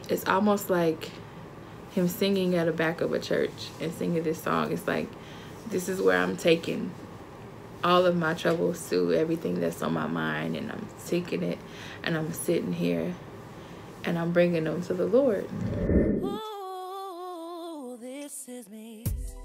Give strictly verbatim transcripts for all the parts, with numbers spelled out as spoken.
it's almost like him singing at the back of a church and singing this song. It's like, this is where I'm taking all of my troubles to, everything that's on my mind, and I'm taking it and I'm sitting here and I'm bringing them to the Lord. Ooh, this is me.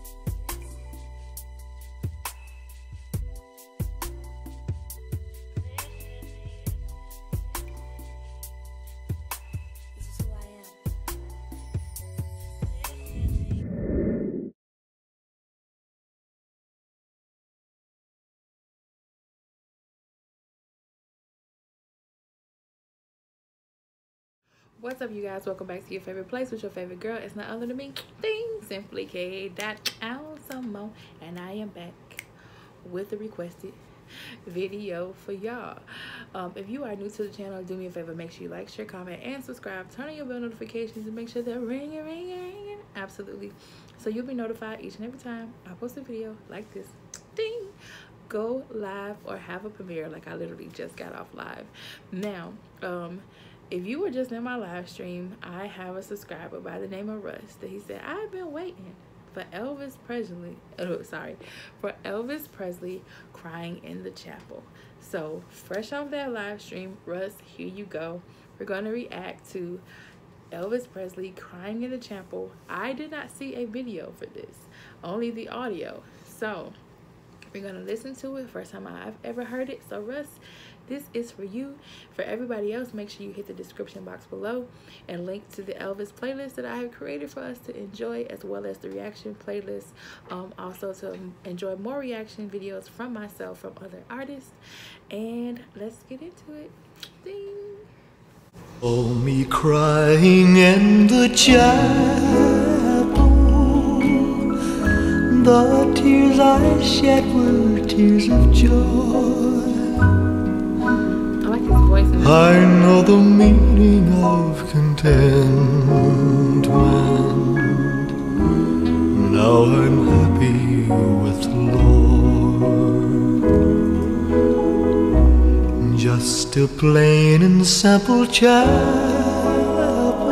What's up, you guys? Welcome back to your favorite place with your favorite girl. It's not other than me, Thing Simply K.Simone, and I am back with a requested video for y'all. Um, if you are new to the channel, do me a favor, make sure you like, share, comment, and subscribe. Turn on your bell notifications and make sure they're ringing, ringing, ringing. Absolutely. So you'll be notified each and every time I post a video like this. Ding! Go live or have a premiere, like I literally just got off live. Now, um, if you were just in my live stream, I have a subscriber by the name of Russ that he said, I've been waiting for Elvis Presley, oh, sorry, for Elvis Presley crying in the chapel. So fresh off that live stream, Russ, here you go. We're going to react to Elvis Presley crying in the chapel. I did not see a video for this, only the audio. So we're going to listen to it. First time I've ever heard it. So Russ, this is for you. For everybody else, make sure you hit the description box below and link to the Elvis playlist that I have created for us to enjoy, as well as the reaction playlist. Um, also to enjoy more reaction videos from myself, from other artists. And let's get into it. Ding. Oh, me crying in the chapel, the tears I shed were tears of joy. I know the meaning of contentment. Now I'm happy with the Lord. Just a plain and simple chapel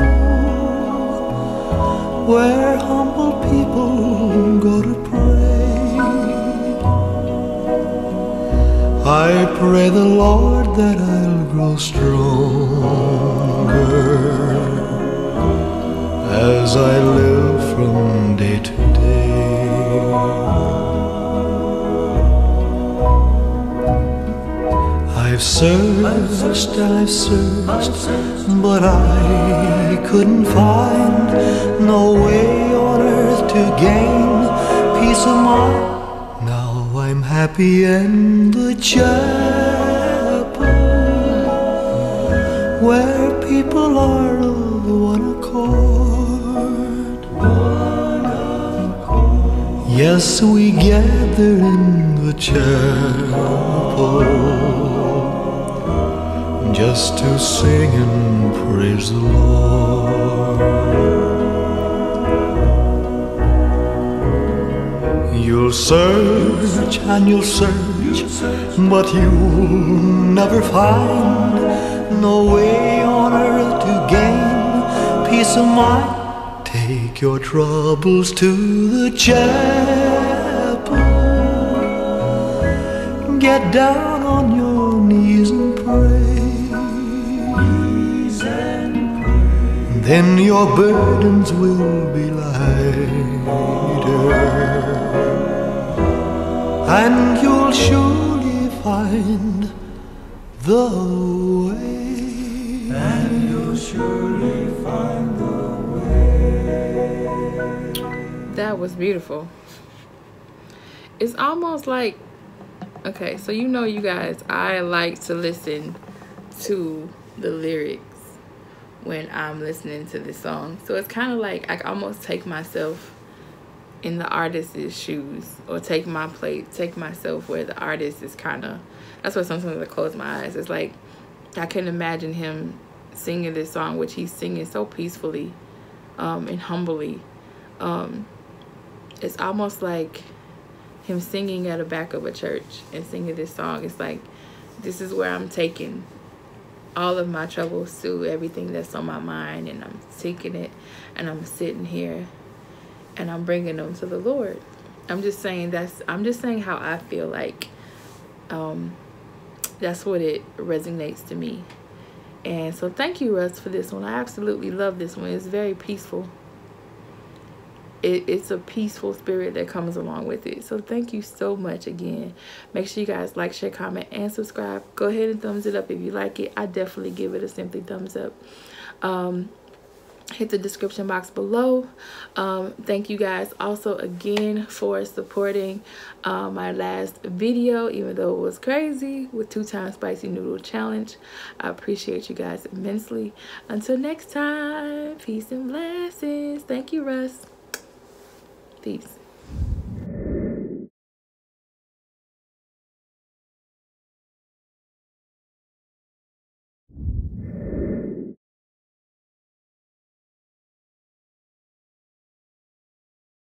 where humble people go to pray. I pray the Lord that I'll grow stronger as I live from day to day. I've searched and I've searched, but I couldn't find no way on earth to gain peace of mind. I'm happy in the chapel where people are of one accord. One accord. Yes, we gather in the chapel just to sing and praise the Lord. You'll search and you'll search, but you'll never find no way on earth to gain peace of mind. Take your troubles to the chapel, get down on your knees and pray. Then your burdens will be lighter, and you'll surely find the way. And you'll surely find the way. That was beautiful. It's almost like, okay, so you know, you guys, I like to listen to the lyrics when I'm listening to this song. So it's kind of like I almost take myself in the artist's shoes, or take my plate, take myself where the artist is kind of, that's why sometimes I close my eyes. It's like I can imagine him singing this song, which he's singing so peacefully um, and humbly. Um, it's almost like him singing at the back of a church and singing this song. It's like, this is where I'm taking all of my troubles to everything that's on my mind, and I'm taking it and I'm sitting here and I'm bringing them to the Lord. I'm just saying that's I'm just saying how I feel like um that's what it resonates to me. And so thank you, Russ, for this one. I absolutely love this one. It's very peaceful. It, it's a peaceful spirit that comes along with it. So thank you so much again. Make sure you guys like, share, comment, and subscribe. Go ahead and thumbs it up if you like it. I definitely give it a simply thumbs up. Um, hit the description box below. Um, thank you guys also again for supporting uh, my last video, even though it was crazy with two times spicy noodle challenge. I appreciate you guys immensely. Until next time, peace and blessings. Thank you, Russ. Peace.